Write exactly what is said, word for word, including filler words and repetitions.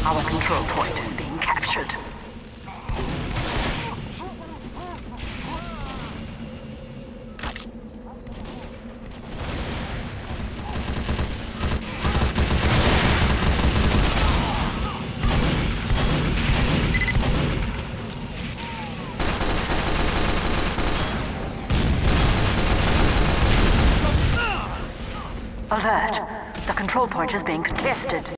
Our control point is being captured. Alert! The control point is being contested.